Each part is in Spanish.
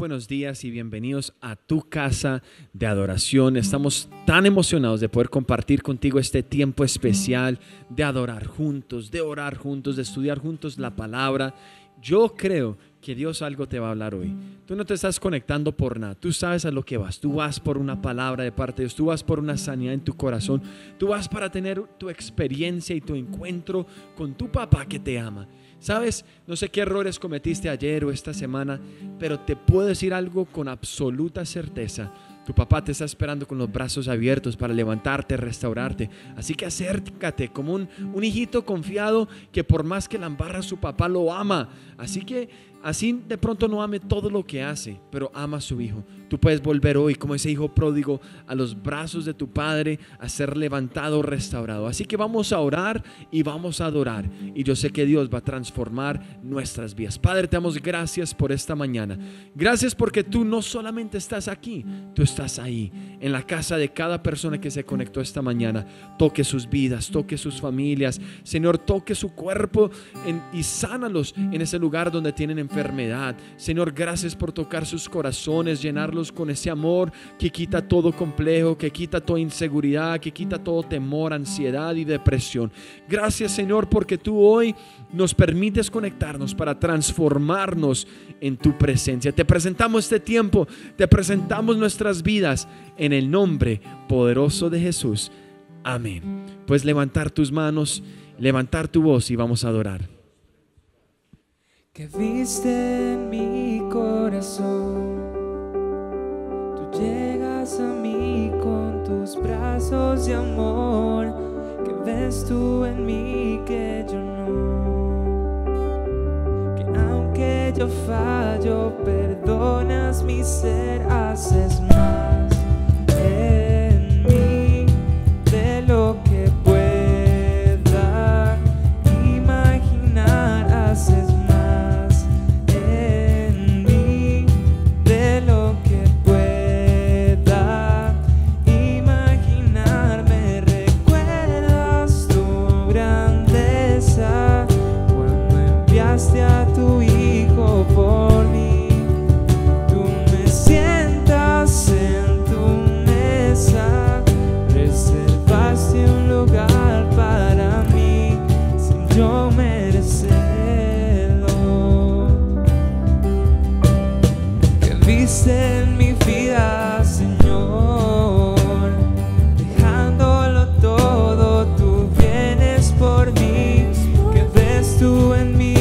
buenos días y bienvenidos a tu casa de adoración. Estamos tan emocionados de poder compartir contigo este tiempo especial de adorar juntos, de orar juntos, de estudiar juntos la palabra. Yo creo que Dios algo te va a hablar hoy. Tú no te estás conectando por nada. Tú sabes a lo que vas. Tú vas por una palabra de parte de Dios. Tú vas por una sanidad en tu corazón. Tú vas para tener tu experiencia y tu encuentro con tu papá que te ama. ¿Sabes? No sé qué errores cometiste ayer o esta semana, pero te puedo decir algo con absoluta certeza. Tu papá te está esperando con los brazos abiertos para levantarte, restaurarte. Así que acércate como un hijito confiado que por más que la embarra su papá lo ama. Así que así de pronto no ame todo lo que hace, pero ama a su hijo. Tú puedes volver hoy como ese hijo pródigo a los brazos de tu padre, a ser levantado, restaurado. Así que vamos a orar y vamos a adorar. Y yo sé que Dios va a transformar nuestras vidas. Padre, te damos gracias por esta mañana. Gracias porque tú no solamente estás aquí, tú estás ahí, en la casa de cada persona que se conectó esta mañana. Toque sus vidas, toque sus familias. Señor, toque su cuerpo y sánalos en ese lugar donde tienen enfermedad. Señor, gracias por tocar sus corazones, llenarlos con ese amor que quita todo complejo, que quita toda inseguridad, que quita todo temor, ansiedad y depresión. Gracias, Señor, porque tú hoy nos permites conectarnos para transformarnos en tu presencia. Te presentamos este tiempo, te presentamos nuestras vidas en el nombre poderoso de Jesús. Amén. Puedes levantar tus manos, levantar tu voz y vamos a adorar. Que viste en mi corazón, tú llegas a mí con tus brazos de amor. Que ves tú en mí que yo no, que aunque yo fallo, perdonas mi ser, haces más en mí de lo que pueda imaginar, haces a tu hijo por mí. Tú me sientas en tu mesa, reservaste un lugar para mí sin yo merecerlo. Que viste en mi vida, Señor, dejándolo todo, tú vienes por mí. Que ves tú en mí,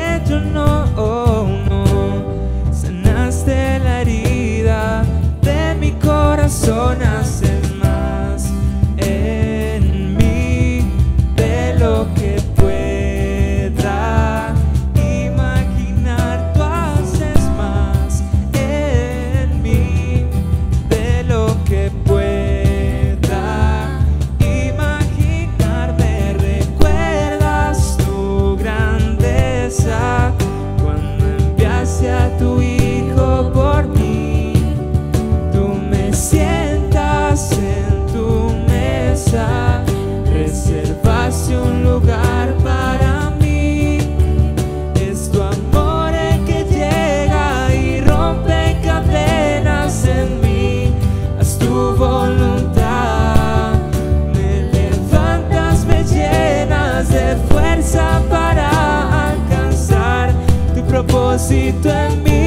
sanaste la herida de mi corazón, haces más en mí de lo que pueda imaginar. Tú haces más en mí de lo que pueda imaginar. Me recuerdas tu grandeza cuando enviaste a tu hijo por mí. Tú me sientas en tu mesa, reservaste un lugar para mí. Es tu amor el que llega y rompe cadenas en mí. Haz tu voluntad, me levantas, me llenas de fuerza para alcanzar tu propósito en mí.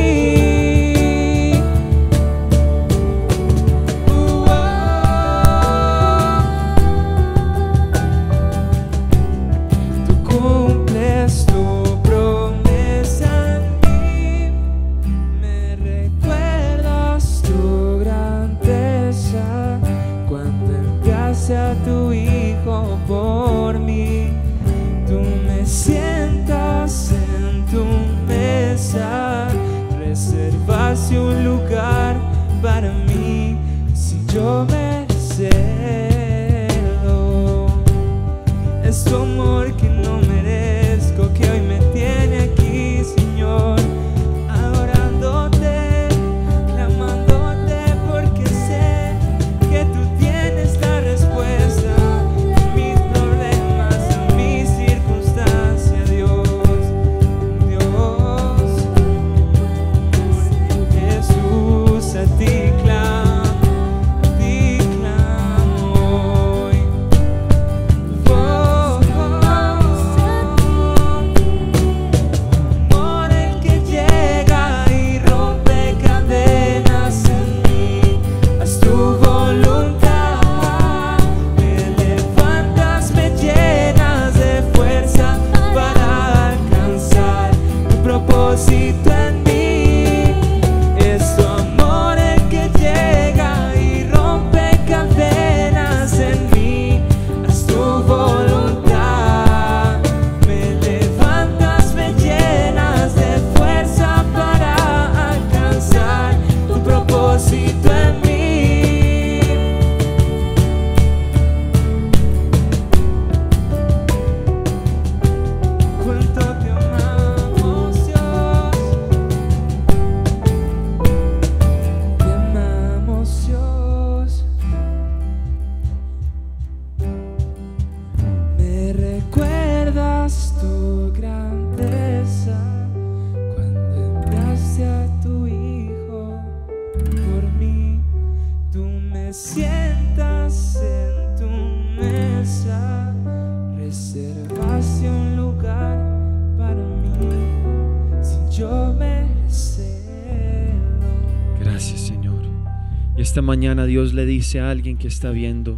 Tú cumples tu promesa en mí, me recuerdas tu grandeza cuando enviaste a tu hijo por mí. Tú me sientas en tu mesa, cuánto te amamos, Dios. Te amamos, Dios. Me recuerdas tu grandeza cuando enviaste a tu Hijo por mí. Tú me sientas en tu mesa, reservaste un lugar para mí sin yo merecerlo. Gracias, Señor. Y esta mañana Dios le dice a alguien que está viendo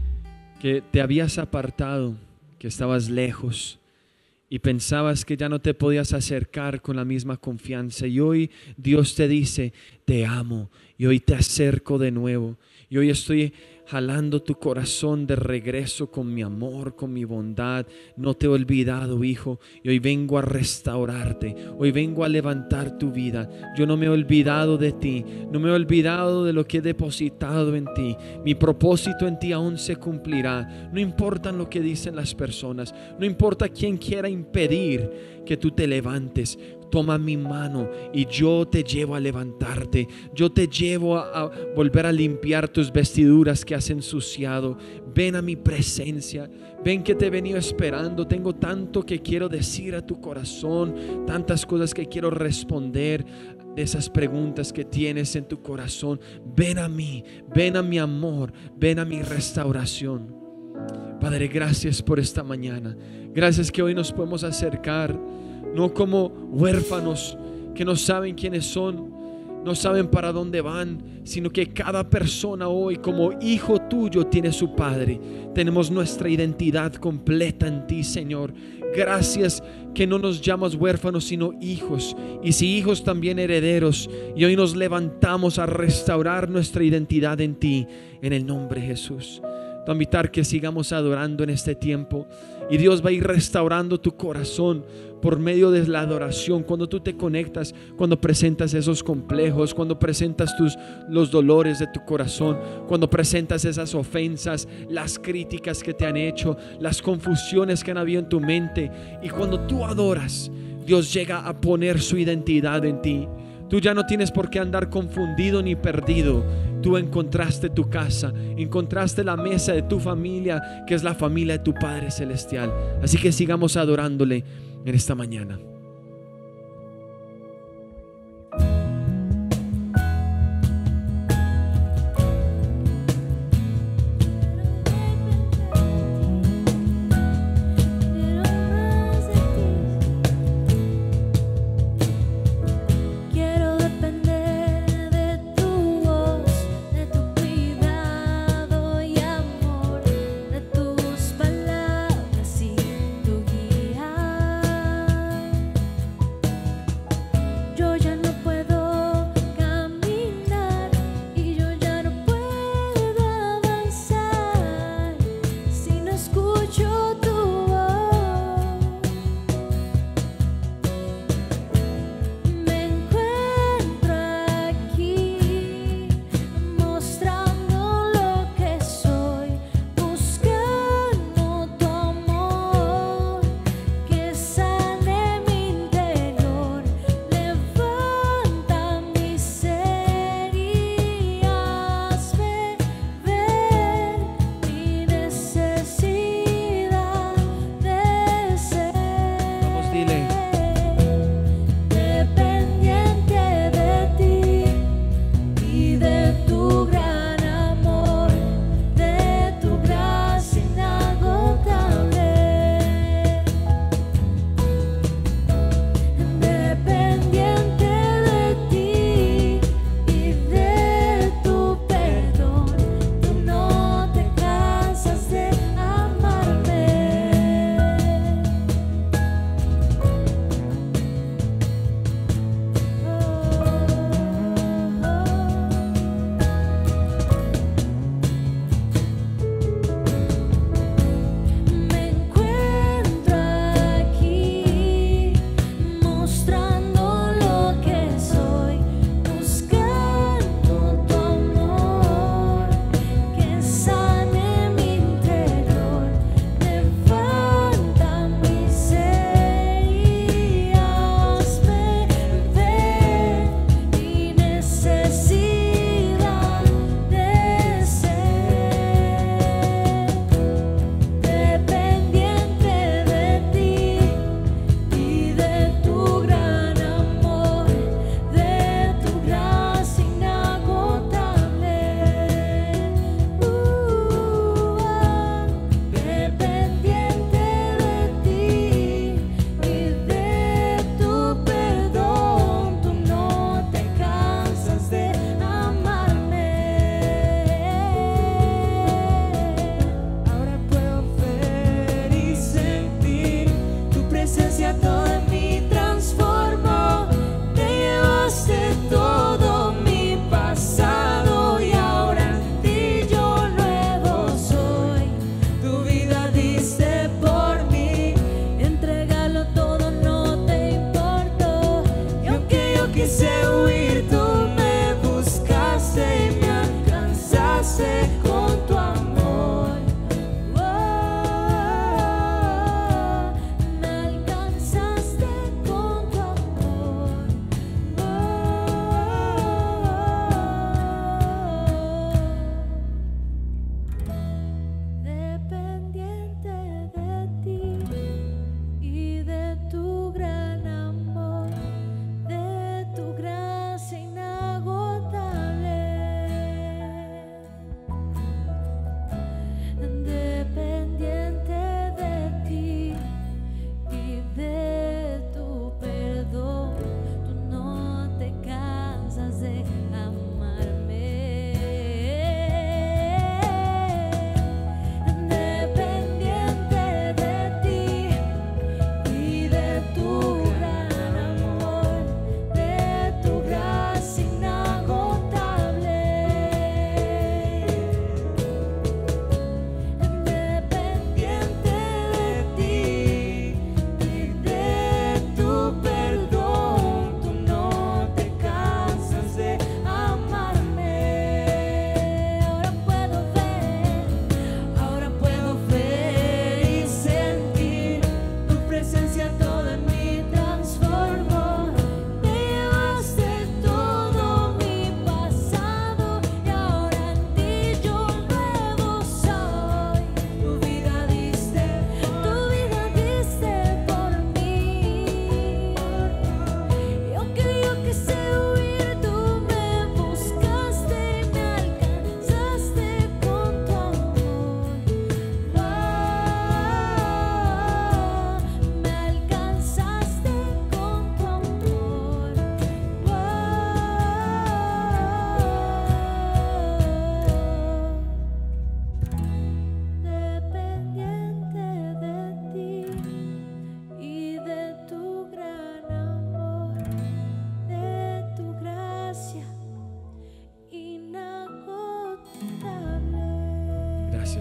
que te habías apartado, que estabas lejos y pensabas que ya no te podías acercar con la misma confianza. Y hoy Dios te dice, te amo, y hoy te acerco de nuevo. Y hoy estoy jalando tu corazón de regreso con mi amor, con mi bondad. No te he olvidado, hijo, y hoy vengo a restaurarte. Hoy vengo a levantar tu vida. Yo no me he olvidado de ti, no me he olvidado de lo que he depositado en ti. Mi propósito en ti aún se cumplirá. No importa lo que dicen las personas, no importa quién quiera impedir que tú te levantes. Toma mi mano y yo te llevo a levantarte. Yo te llevo a volver a limpiar tus vestiduras que has ensuciado. Ven a mi presencia. Ven que te he venido esperando. Tengo tanto que quiero decir a tu corazón, tantas cosas que quiero responder de esas preguntas que tienes en tu corazón. Ven a mí, ven a mi amor, ven a mi restauración. Padre, gracias por esta mañana. Gracias que hoy nos podemos acercar, no como huérfanos que no saben quiénes son, no saben para dónde van, sino que cada persona hoy como hijo tuyo tiene su Padre. Tenemos nuestra identidad completa en ti, Señor. Gracias que no nos llamas huérfanos sino hijos, y si hijos también herederos. Y hoy nos levantamos a restaurar nuestra identidad en ti, en el nombre de Jesús. Te voy a invitar que sigamos adorando en este tiempo, y Dios va a ir restaurando tu corazón por medio de la adoración. Cuando tú te conectas, cuando presentas esos complejos, cuando presentas los dolores de tu corazón, cuando presentas esas ofensas, las críticas que te han hecho, las confusiones que han habido en tu mente, y cuando tú adoras, Dios llega a poner su identidad en ti. Tú ya no tienes por qué andar confundido ni perdido. Tú encontraste tu casa, encontraste la mesa de tu familia, que es la familia de tu Padre Celestial. Así que sigamos adorándole en esta mañana.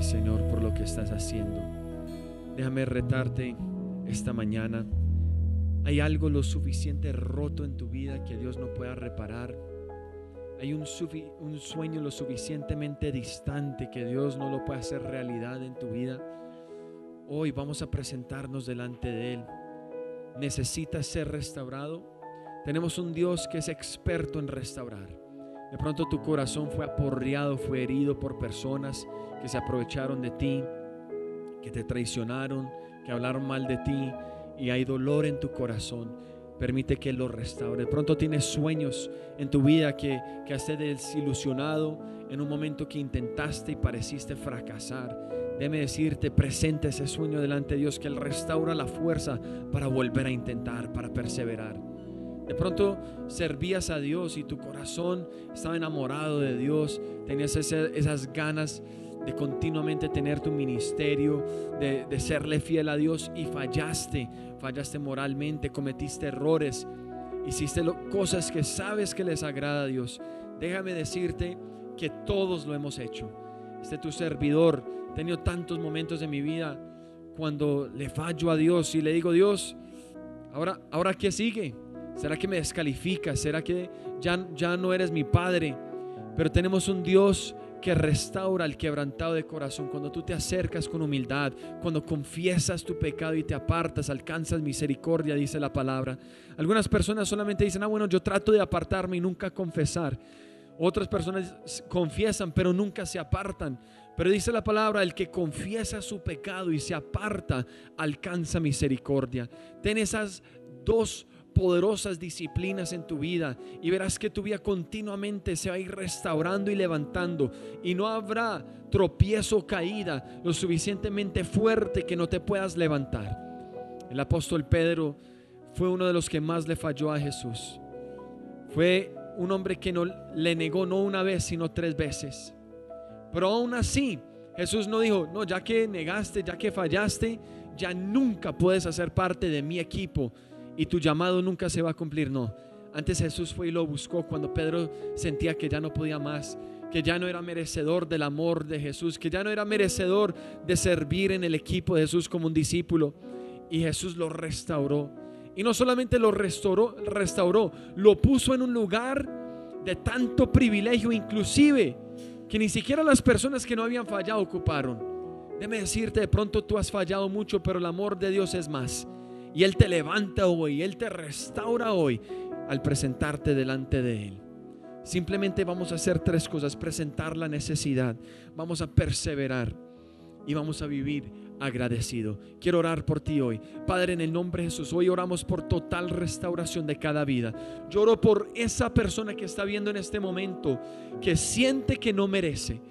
Señor, por lo que estás haciendo. Déjame retarte esta mañana. ¿Hay algo lo suficiente roto en tu vida que Dios no pueda reparar? ¿Hay un sueño lo suficientemente distante que Dios no lo pueda hacer realidad en tu vida? Hoy vamos a presentarnos delante de Él. ¿Necesitas ser restaurado? Tenemos un Dios que es experto en restaurar. De pronto tu corazón fue aporreado, fue herido por personas que se aprovecharon de ti, que te traicionaron, que hablaron mal de ti, y hay dolor en tu corazón. Permite que Él lo restaure. De pronto tienes sueños en tu vida que has desilusionado en un momento que intentaste y pareciste fracasar. Déjame decirte, presenta ese sueño delante de Dios, que Él restaura la fuerza para volver a intentar, para perseverar. De pronto servías a Dios y tu corazón estaba enamorado de Dios, tenías esas ganas de continuamente tener tu ministerio, de serle fiel a Dios, y fallaste moralmente, cometiste errores, hiciste cosas que sabes que les agrada a Dios. Déjame decirte que todos lo hemos hecho. Tu servidor, he tenido tantos momentos en mi vida cuando le fallo a Dios y le digo: Dios, ¿ahora qué sigue? ¿Será que me descalificas? ¿Será que ya no eres mi padre? Pero tenemos un Dios que restaura al quebrantado de corazón. Cuando tú te acercas con humildad, cuando confiesas tu pecado y te apartas, alcanzas misericordia, dice la palabra. Algunas personas solamente dicen: bueno, yo trato de apartarme y nunca confesar. Otras personas confiesan pero nunca se apartan. Pero dice la palabra: el que confiesa su pecado y se aparta, alcanza misericordia. Ten esas dos poderosas disciplinas en tu vida y verás que tu vida continuamente se va a ir restaurando y levantando, y no habrá tropiezo o caída lo suficientemente fuerte que no te puedas levantar. El apóstol Pedro fue uno de los que más le falló a Jesús. Fue un hombre que no le negó no una vez sino 3 veces. Pero aún así Jesús no dijo: no, ya que negaste, ya que fallaste, ya nunca puedes hacer parte de mi equipo y tu llamado nunca se va a cumplir. No, antes Jesús fue y lo buscó cuando Pedro sentía que ya no podía más, que ya no era merecedor del amor de Jesús, que ya no era merecedor de servir en el equipo de Jesús como un discípulo. Y Jesús lo restauró, y no solamente lo restauró, lo puso en un lugar de tanto privilegio, inclusive que ni siquiera las personas que no habían fallado ocuparon. Déjame decirte, de pronto tú has fallado mucho, pero el amor de Dios es más. Y Él te levanta hoy, Él te restaura hoy al presentarte delante de Él. Simplemente vamos a hacer 3 cosas: presentar la necesidad, vamos a perseverar y vamos a vivir agradecido. Quiero orar por ti hoy. Padre, en el nombre de Jesús, hoy oramos por total restauración de cada vida. Yo oro por esa persona que está viendo en este momento, que siente que no merece,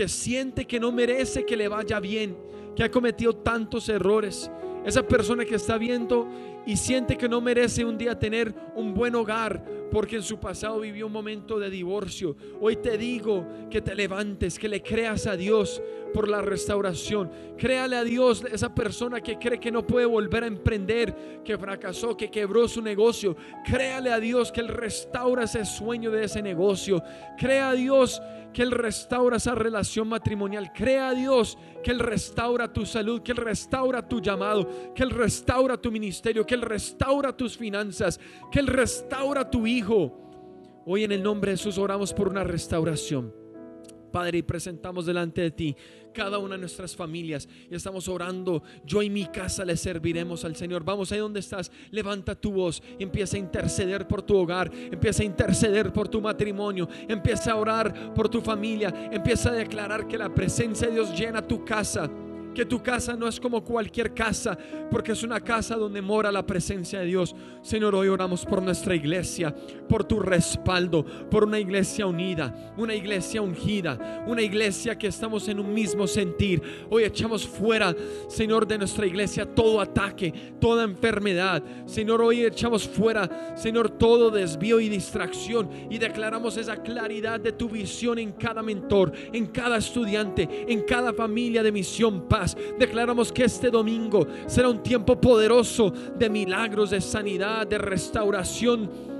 que le vaya bien, que ha cometido tantos errores. Esa persona que está viendo y siente que no merece un día tener un buen hogar porque en su pasado vivió un momento de divorcio. Hoy te digo que te levantes, que le creas a Dios por la restauración. Créale a Dios, esa persona que cree que no puede volver a emprender, que fracasó, que quebró su negocio. Créale a Dios que Él restaura ese sueño de ese negocio. Crea a Dios que Él restaura esa relación matrimonial. Crea a Dios que Él restaura tu salud, que Él restaura tu llamado, que Él restaura tu ministerio, que Él restaura tus finanzas, que Él restaura tu hijo. Hoy en el nombre de Jesús oramos por una restauración, Padre, y presentamos delante de ti cada una de nuestras familias y estamos orando: yo y mi casa le serviremos al Señor. Vamos, ahí donde estás, levanta tu voz, empieza a interceder por tu hogar, empieza a interceder por tu matrimonio, empieza a orar por tu familia, empieza a declarar que la presencia de Dios llena tu casa, que tu casa no es como cualquier casa, porque es una casa donde mora la presencia de Dios. Señor, hoy oramos por nuestra iglesia, por tu respaldo, por una iglesia unida, una iglesia ungida, una iglesia que estamos en un mismo sentir. Hoy echamos fuera, Señor, de nuestra iglesia todo ataque, toda enfermedad. Señor, hoy echamos fuera, Señor, todo desvío y distracción, y declaramos esa claridad de tu visión en cada mentor, en cada estudiante, en cada familia de Misión Paz. Declaramos que este domingo será un tiempo poderoso de milagros, de sanidad, de restauración,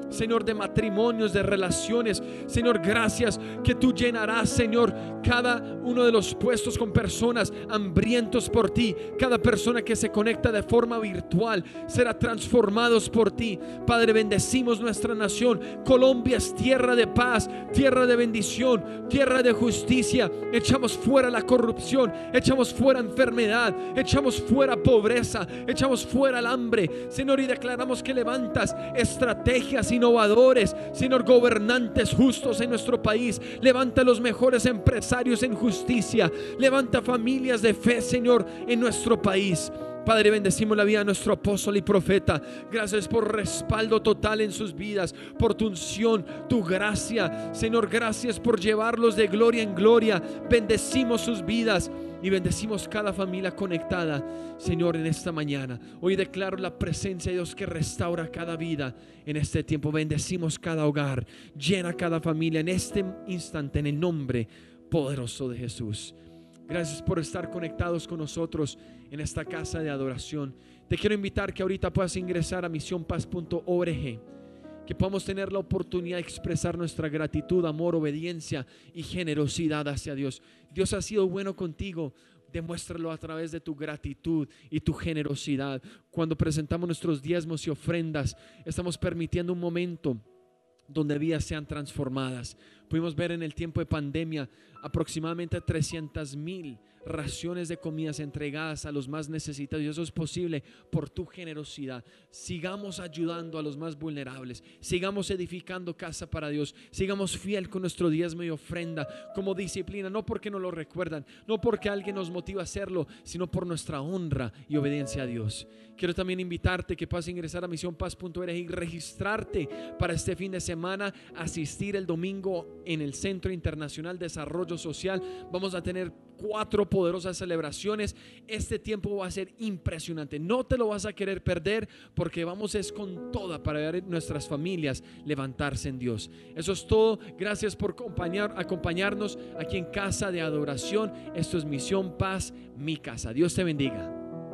Señor, de matrimonios, de relaciones. Señor, gracias que tú llenarás, Señor, cada uno de los puestos con personas hambrientos por ti. Cada persona que se conecta de forma virtual será transformados por ti. Padre, bendecimos nuestra nación. Colombia es tierra de paz, tierra de bendición, tierra de justicia. Echamos fuera la corrupción, echamos fuera enfermedad, echamos fuera pobreza, echamos fuera el hambre, Señor, y declaramos que levantas estrategias innovadores, Señor, gobernantes justos en nuestro país. Levanta los mejores empresarios en justicia, levanta familias de fe, Señor, en nuestro país. Padre, bendecimos la vida de nuestro apóstol y profeta. Gracias por respaldo total en sus vidas, por tu unción, tu gracia, Señor. Gracias por llevarlos de gloria en gloria. Bendecimos sus vidas y bendecimos cada familia conectada, Señor, en esta mañana. Hoy declaro la presencia de Dios que restaura cada vida en este tiempo. Bendecimos cada hogar, llena cada familia en este instante, en el nombre poderoso de Jesús. Gracias por estar conectados con nosotros en esta casa de adoración. Te quiero invitar que ahorita puedas ingresar a misionpaz.org, que podamos tener la oportunidad de expresar nuestra gratitud, amor, obediencia y generosidad hacia Dios. Dios ha sido bueno contigo. Demuéstralo a través de tu gratitud y tu generosidad. Cuando presentamos nuestros diezmos y ofrendas, estamos permitiendo un momento donde vidas sean transformadas. Pudimos ver en el tiempo de pandemia aproximadamente 300,000 raciones de comidas entregadas a los más necesitados, y eso es posible por tu generosidad. Sigamos ayudando a los más vulnerables, sigamos edificando casa para Dios, sigamos fiel con nuestro diezmo y ofrenda como disciplina, no porque nos lo recuerdan, no porque alguien nos motiva a hacerlo, sino por nuestra honra y obediencia a Dios. Quiero también invitarte que puedas ingresar a misionpaz.org y registrarte para este fin de semana, asistir el domingo en el Centro Internacional de Desarrollo Social. Vamos a tener 4 poderosas celebraciones. Este tiempo va a ser impresionante, no te lo vas a querer perder, porque vamos es con toda para ver nuestras familias levantarse en Dios. Eso es todo. Gracias por acompañarnos aquí en Casa de Adoración. Esto es Misión Paz, mi casa. Dios te bendiga.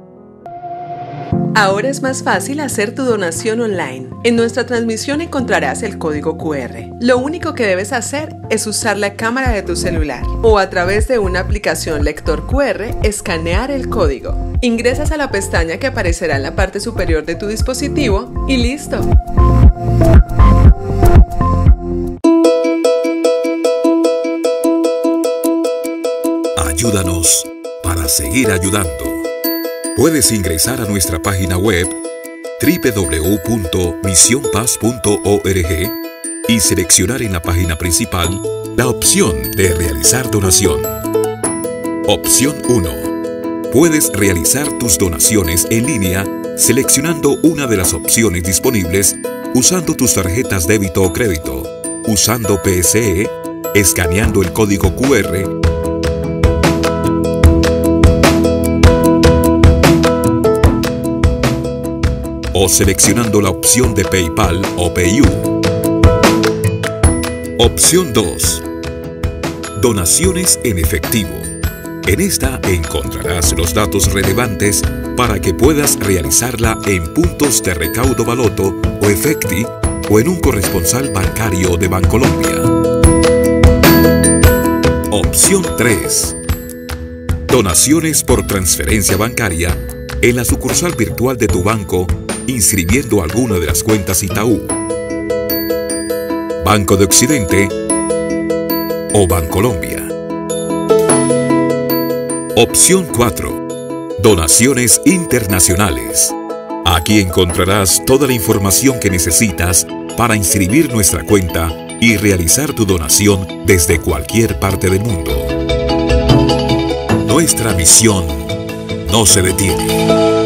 Ahora es más fácil hacer tu donación online. En nuestra transmisión encontrarás el código QR. Lo único que debes hacer es usar la cámara de tu celular o a través de una aplicación lector QR, escanear el código. Ingresas a la pestaña que aparecerá en la parte superior de tu dispositivo y listo. Ayúdanos para seguir ayudando. Puedes ingresar a nuestra página web www.misionpaz.org y seleccionar en la página principal la opción de realizar donación. Opción 1. Puedes realizar tus donaciones en línea seleccionando una de las opciones disponibles usando tus tarjetas débito o crédito, usando PSE, escaneando el código QR o seleccionando la opción de PayPal o PayU. Opción 2. Donaciones en efectivo. En esta encontrarás los datos relevantes para que puedas realizarla en puntos de recaudo Baloto o Efecti o en un corresponsal bancario de Bancolombia. Opción 3. Donaciones por transferencia bancaria en la sucursal virtual de tu banco, inscribiendo alguna de las cuentas Itaú, Banco de Occidente o Bancolombia. Opción 4. Donaciones internacionales. Aquí encontrarás toda la información que necesitas para inscribir nuestra cuenta y realizar tu donación desde cualquier parte del mundo. Nuestra misión no se detiene.